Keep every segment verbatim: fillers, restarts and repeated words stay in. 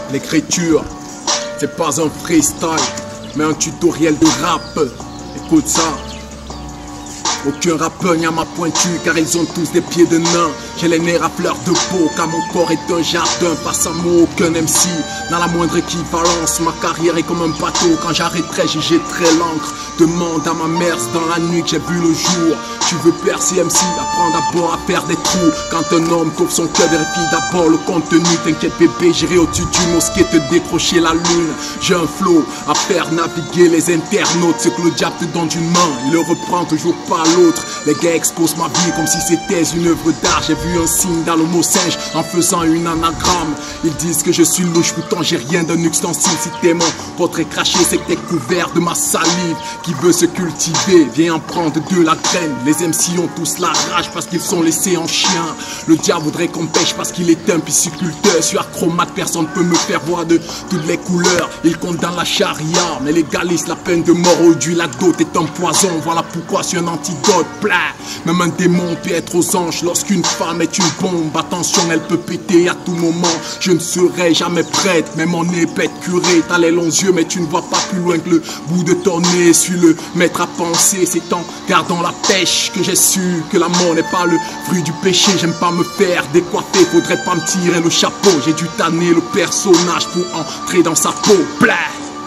L'écriture, c'est pas un freestyle, mais un tutoriel de rap. Écoute ça. Aucun rappeur n'y a ma pointure, car ils ont tous des pieds de nain. J'ai les nerfs à fleur de peau, car mon corps est un jardin. Pas un mot, aucun M C, dans la moindre équivalence. Ma carrière est comme un bateau, quand j'arrêterai, j'y jetterai l'encre. Demande à ma mère, c'est dans la nuit que j'ai vu le jour. Tu veux percer M C, apprends d'abord à faire des trous. Quand un homme trouve son cœur, vérifie d'abord le contenu. T'inquiète bébé, j'irai au-dessus du mosquée te décrocher la lune. J'ai un flow à faire naviguer les internautes. Ce que le diable te donne d'une main, il le reprend toujours par l'autre. Les gars exposent ma vie comme si c'était une œuvre d'art. J'ai vu un signe dans le mot singe en faisant une anagramme. Ils disent que je suis louche, pourtant j'ai rien d'un ustensile. Si t'es mon votre est craché, c'est que t'es couvert de ma salive. Qui veut se cultiver, viens en prendre de la graine. Les M C ont tous la rage parce qu'ils sont laissés en chien. Le diable voudrait qu'on pêche parce qu'il est un pisciculteur. Sur acromate, personne peut me faire voir de toutes les couleurs. Il compte dans la charia, mais légalise la peine de mort au du lac d'autre est un poison. Voilà pourquoi c'est un antidote. Blah. Même un démon peut être aux anges lorsqu'une femme est une bombe. Attention, elle peut péter à tout moment. Je ne serai jamais prête, même en épée curé. T'as les longs yeux, mais tu ne vois pas plus loin que le bout de ton nez. Suis le maître à penser, c'est en gardant la pêche que j'ai su que la mort n'est pas le fruit du péché. J'aime pas me faire décoiffer, faudrait pas me tirer le chapeau. J'ai dû tanner le personnage pour entrer dans sa peau. Blah.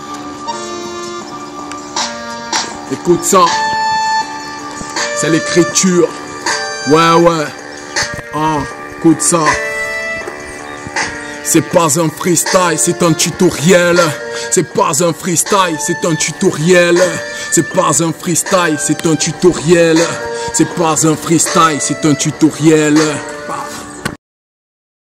Écoute ça. C'est l'écriture. Ouais, ouais. Ah, écoute ça. C'est pas un freestyle, c'est un tutoriel. C'est pas un freestyle, c'est un tutoriel. C'est pas un freestyle, c'est un tutoriel. C'est pas un freestyle, c'est un tutoriel.